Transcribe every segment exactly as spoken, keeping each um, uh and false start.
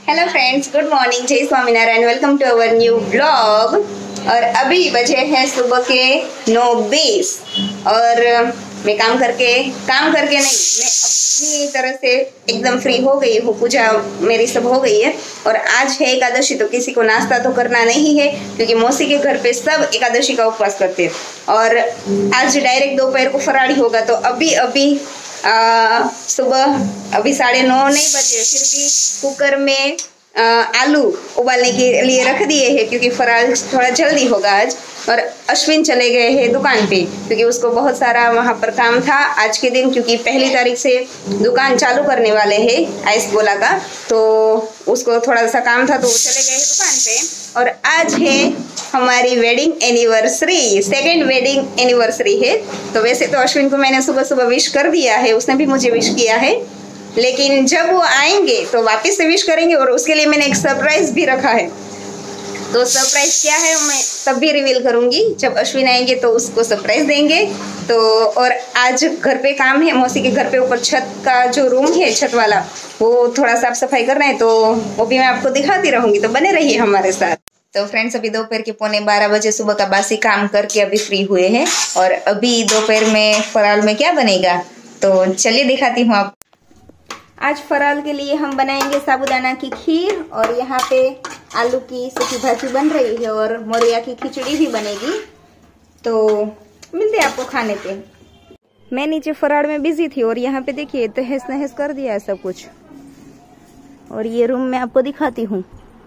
Hello friends, good morning, जय Swaminarayan, welcome to our new blog. और अभी बजे हैं सुबह के नौ बीस और मैं काम करके काम करके नहीं मैं अपनी तरह से एकदम फ्री हो गई हूँ। पूजा मेरी सब हो गई है और आज है एकादशी, तो किसी को नाश्ता तो करना नहीं है क्योंकि मौसी के घर पे सब एकादशी का उपवास करते हैं। और आज डायरेक्ट दोपहर को फराड़ी होगा, तो अभी अभी आ, सुबह अभी साढ़े नौ नहीं बजे, फिर भी कुकर में आ, आलू उबालने के लिए रख दिए हैं क्योंकि फराल थोड़ा जल्दी होगा आज। और अश्विन चले गए हैं दुकान पे क्योंकि उसको बहुत सारा वहाँ पर काम था आज के दिन, क्योंकि पहली तारीख से दुकान चालू करने वाले हैं आइस गोला का, तो उसको थोड़ा सा काम था तो वो चले गए हैं दुकान पे। और आज है हमारी wedding anniversary, second wedding anniversary है। तो वैसे तो अश्विन को मैंने सुबह सुबह विश कर दिया है, उसने भी मुझे विश किया है, लेकिन जब वो आएंगे तो वापस से विश करेंगे और उसके लिए मैंने एक सरप्राइज भी रखा है। तो सरप्राइज क्या है मैं तब भी रिवील करूंगी, जब अश्विन आएंगे तो उसको सरप्राइज देंगे। तो और आज घर पे काम है, मौसी के घर पे ऊपर छत का जो रूम है छत वाला, वो थोड़ा साफ सफाई करना है, तो वो भी मैं आपको दिखाती रहूंगी, तो बने रहिए हमारे साथ। तो फ्रेंड्स, अभी दोपहर के पौने बारह बजे सुबह का बासी काम करके अभी फ्री हुए हैं और अभी दोपहर में फराल में क्या बनेगा तो चलिए दिखाती हूँ आप। आज फराल के लिए हम बनाएंगे साबूदाना की खीर और यहाँ पे आलू की सूखी भाजी बन रही है और मोरिया की खिचड़ी भी बनेगी। तो मिलते हैं आपको खाने पे। मैं नीचे फराड़ में बिजी थी और यहाँ पे देखिए तहस नहस कर दिया है सब कुछ। और ये रूम मैं आपको दिखाती हूँ,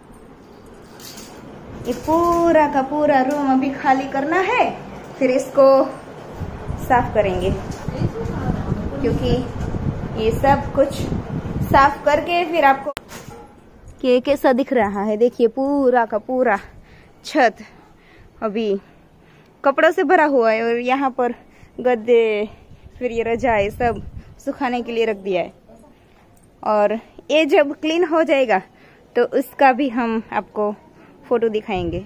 ये पूरा का पूरा रूम अभी खाली करना है, फिर इसको साफ करेंगे क्योंकि ये सब कुछ साफ करके फिर आपको ये कैसा दिख रहा है। देखिए पूरा का पूरा छत अभी कपड़ों से भरा हुआ है और यहाँ पर गद्दे फिर ये रजाई सब सुखाने के लिए रख दिया है। और ये जब क्लीन हो जाएगा तो उसका भी हम आपको फोटो दिखाएंगे।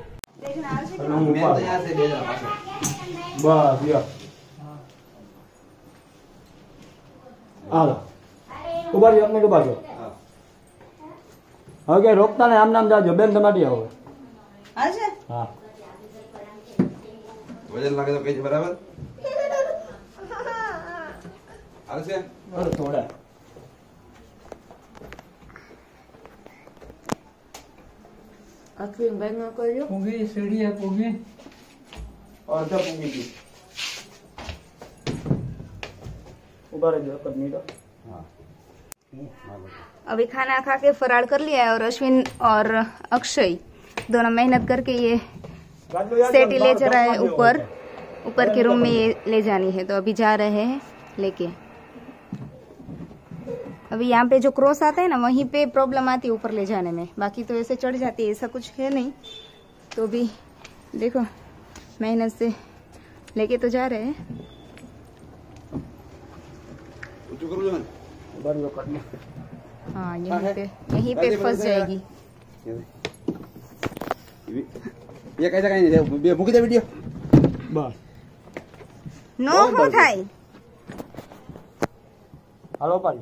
ઉભા રહ્યો, એક મિનિટ ઉભા રહ્યો. હવે કે રોકતા ને આમ નામ જાજો બેન, તમારી હવે अच्छा હા वजन लगे तो कहीं बराबर आगे से और थोड़ा अखिल बैग में कर लो। पूगी सीढ़ी है पूगी और क्या पूगी की उभा रहो एक मिनट। अभी खाना खा के फरार कर लिया है और अश्विन और अक्षय दोनों मेहनत करके ये सेटी ले चला है ऊपर ऊपर के रूम में ये ले जानी है, तो अभी जा रहे हैं लेके। अभी यहाँ पे जो क्रॉस आता है ना वहीं पे प्रॉब्लम आती है ऊपर ले जाने में, बाकी तो ऐसे चढ़ जाती है, ऐसा कुछ है नहीं। तो भी देखो मेहनत से लेके तो जा रहे हैं। हाँ यहीं पे यहीं पे फंस जाएगी। ये कैसा कहीं नहीं मुकी दे वीडियो बस नो हो थाई હાલો પાડી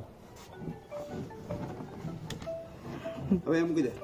હવે એમ મૂકી દે।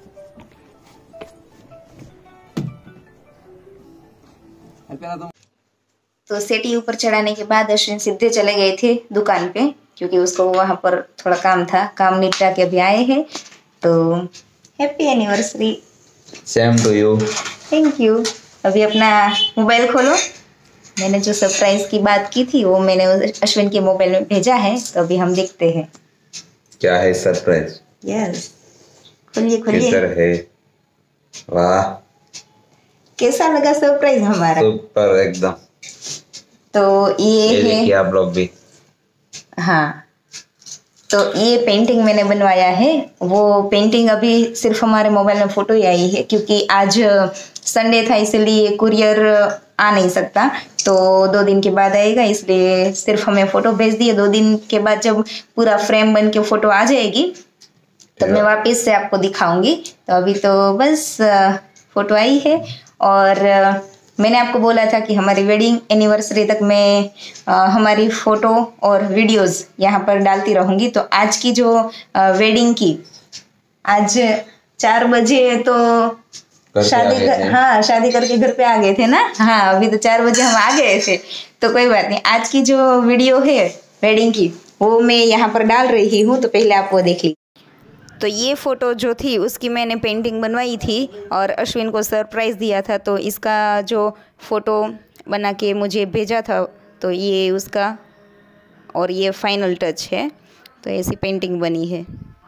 तो सेटी ऊपर चढ़ाने के बाद अश्विन सीधे चले गए थे दुकान पे क्योंकि उसको वहां पर थोड़ा काम था, काम निपटा के अभी आए हैं। तो happy anniversary. Same to you. Thank you. अभी अपना मोबाइल खोलो, मैंने जो सरप्राइज की बात की थी वो मैंने अश्विन के मोबाइल में भेजा है, तो अभी हम देखते हैं क्या है सरप्राइज। यस खोलिए खोलिए। किधर है? वाह कैसा लगा सरप्राइज हमारा? सुपर एकदम। तो ये, ये है देखिए आप लोग भी। हाँ, तो ये पेंटिंग मैंने बनवाया है। वो पेंटिंग अभी सिर्फ हमारे मोबाइल में फोटो ही आई है क्योंकि आज संडे था इसलिए कुरियर आ नहीं सकता, तो दो दिन के बाद आएगा, इसलिए सिर्फ हमें फोटो भेज दिए। दो दिन के बाद जब पूरा फ्रेम बन के फोटो आ जाएगी तब तो मैं वापस से आपको दिखाऊंगी। तो अभी तो बस फोटो आई है और मैंने आपको बोला था कि हमारी वेडिंग एनिवर्सरी तक मैं आ, हमारी फ़ोटो और वीडियोस यहाँ पर डालती रहूँगी। तो आज की जो आ, वेडिंग की आज चार बजे तो शादी कर, हाँ शादी करके घर पे आ गए थे ना। हाँ अभी तो चार बजे हम आ गए थे, तो कोई बात नहीं। आज की जो वीडियो है वेडिंग की वो मैं यहाँ पर डाल रही हूँ, तो पहले आप वो देख लीजिए। तो ये फ़ोटो जो थी उसकी मैंने पेंटिंग बनवाई थी और अश्विन को सरप्राइज़ दिया था, तो इसका जो फ़ोटो बना के मुझे भेजा था, तो ये उसका और ये फाइनल टच है। तो ऐसी पेंटिंग बनी है।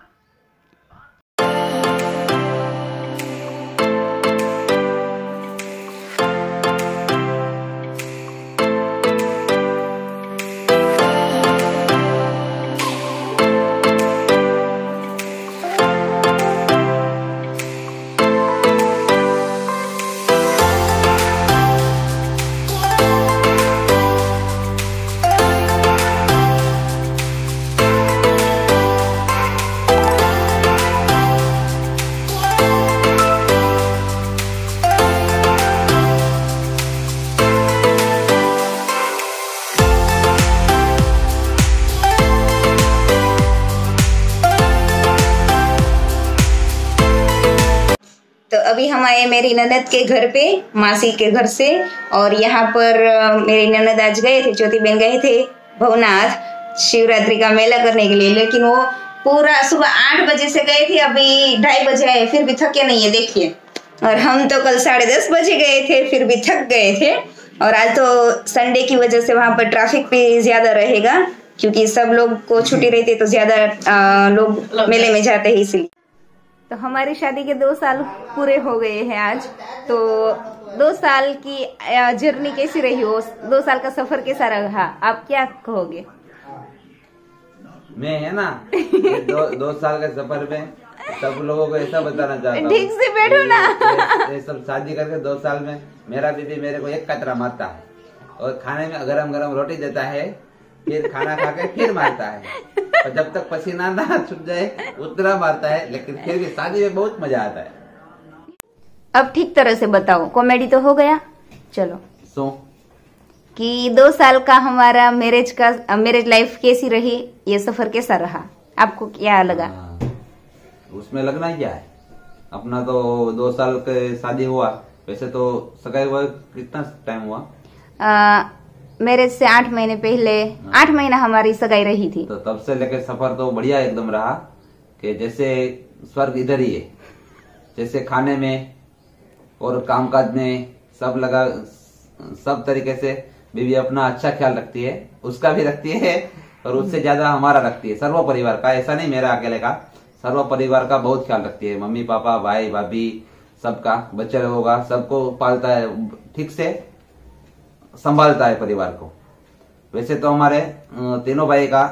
तो अभी हम आए मेरी ननद के घर पे, मासी के घर से। और यहाँ पर मेरी ननद आज गए थे, ज्योति बहन गए थे भवनाथ शिवरात्रि का मेला करने के लिए, लेकिन वो पूरा सुबह आठ बजे से गए थे, अभी ढाई बजे आए, फिर भी थके नहीं है देखिए। और हम तो कल साढ़े दस बजे गए थे, फिर भी थक गए थे। और आज तो संडे की वजह से वहाँ पर ट्रैफिक भी ज्यादा रहेगा, क्योंकि सब लोग को छुट्टी रहती है, तो ज्यादा लोग मेले में जाते हैं इसलिए। तो हमारी शादी के दो साल पूरे हो गए हैं आज। तो दो साल की जर्नी कैसी रही हो, दो साल का सफर कैसा रहा, आप क्या कहोगे? मैं है ना ये दो दो साल के सफर में सब लोगों को ऐसा बताना चाहता हूँ, ठीक से बैठो ना। ये, ये सब शादी करके दो साल में मेरा बीबी मेरे को एक कतरा मारता है, और खाने में गरम गरम रोटी देता है, फिर खाना खा के फिर मारता है, और जब तक पसीना ना छूट जाए उतना मारता है, लेकिन फिर भी शादी में बहुत मजा आता है। अब ठीक तरह से बताओ, कॉमेडी तो हो गया। चलो सो कि दो साल का हमारा मैरिज का मैरिज लाइफ कैसी रही, ये सफर कैसा रहा, आपको क्या लगा? हाँ, उसमें लगना क्या है, अपना तो दो साल के शादी हुआ। वैसे तो सगाई हुआ कितना टाइम हुआ? आ, मैरिज से आठ महीने पहले, आठ महीना हमारी सगाई रही थी। तो तब से लेकर सफर तो बढ़िया एकदम रहा, कि जैसे स्वर्ग इधर ही है, जैसे खाने में और कामकाज में सब लगा, सब तरीके से बीवी अपना अच्छा ख्याल रखती है, उसका भी रखती है और उससे ज्यादा हमारा रखती है, सर्व परिवार का। ऐसा नहीं मेरा अकेले का, सर्व परिवार का बहुत ख्याल रखती है। मम्मी पापा भाई भाभी सबका, बच्चे लोगों का, सबको पालता है, ठीक से संभालता है परिवार को। वैसे तो हमारे तीनों भाई का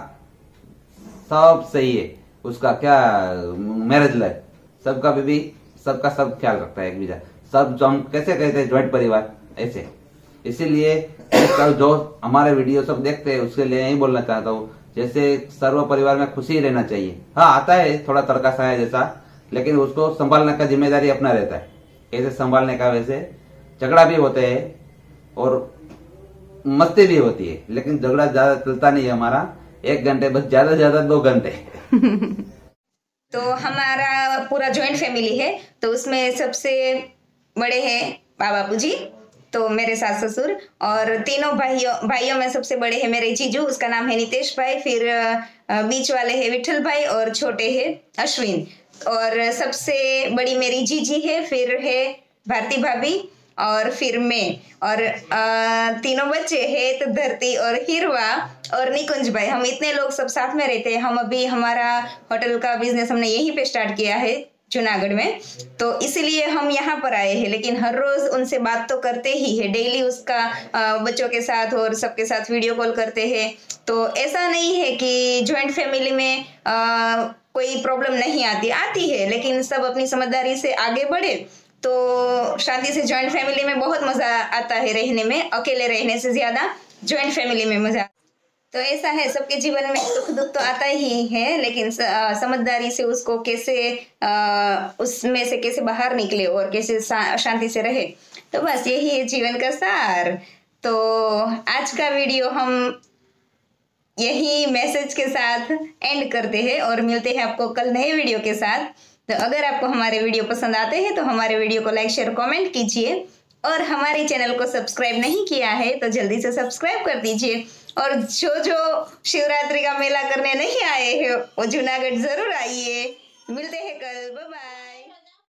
सब सही है, उसका क्या मैरिज लाइफ, सबका बीबी सबका सब ख्याल रखता है एक बीजा, सब जो हम कैसे कहते हैं ज्वाइंट परिवार ऐसे। इसीलिए जो हमारे वीडियो सब देखते हैं उसके लिए यही बोलना चाहता हूँ, जैसे सर्व परिवार में खुशी रहना चाहिए। हाँ आता है थोड़ा तड़का सा है जैसा, लेकिन उसको संभालने का जिम्मेदारी अपना रहता है, कैसे संभालने का। वैसे झगड़ा भी होते हैं और मस्ती भी होती है, लेकिन झगड़ा ज्यादा चलता नहीं है हमारा, एक घंटे बस, ज्यादा ज्यादा दो घंटे। तो हमारा पूरा जॉइंट फैमिली है, तो उसमें सबसे बड़े हैं बाबा जी, तो मेरे सास ससुर, और तीनों भाइयों भाइयों में सबसे बड़े हैं मेरे जीजू, उसका नाम है नितेश भाई, फिर बीच वाले हैं विठल भाई, और छोटे हैं अश्विन, और सबसे बड़ी मेरी जीजी है, फिर है भारती भाभी, और फिर मैं, और आ, तीनों बच्चे हैं तो धरती और हिरवा और निकुंज भाई। हम इतने लोग सब साथ में रहते हैं। हम अभी हमारा होटल का बिजनेस हमने यहीं पे स्टार्ट किया है जूनागढ़ में, तो इसीलिए हम यहाँ पर आए हैं। लेकिन हर रोज उनसे बात तो करते ही है, डेली उसका आ, बच्चों के साथ और सबके साथ वीडियो कॉल करते हैं। तो ऐसा नहीं है कि जॉइंट फैमिली में आ, कोई प्रॉब्लम नहीं आती, आती है, लेकिन सब अपनी समझदारी से आगे बढ़े तो शांति से जॉइंट फैमिली में बहुत मजा आता है रहने में, अकेले रहने से ज्यादा जॉइंट फैमिली में मजा। तो ऐसा है, सबके जीवन में सुख दुख तो आता ही है, लेकिन समझदारी से उसको कैसे आ, उसमें से कैसे बाहर निकले और कैसे शांति से रहे, तो बस यही है जीवन का सार। तो आज का वीडियो हम यही मैसेज के साथ एंड करते हैं और मिलते हैं आपको कल नए वीडियो के साथ। तो अगर आपको हमारे वीडियो पसंद आते हैं तो हमारे वीडियो को लाइक शेयर कमेंट कीजिए, और हमारे चैनल को सब्सक्राइब नहीं किया है तो जल्दी से सब्सक्राइब कर दीजिए। और जो जो शिवरात्रि का मेला करने नहीं आए हैं वो जूनागढ़ जरूर आइए। मिलते हैं कल, बाय बाय।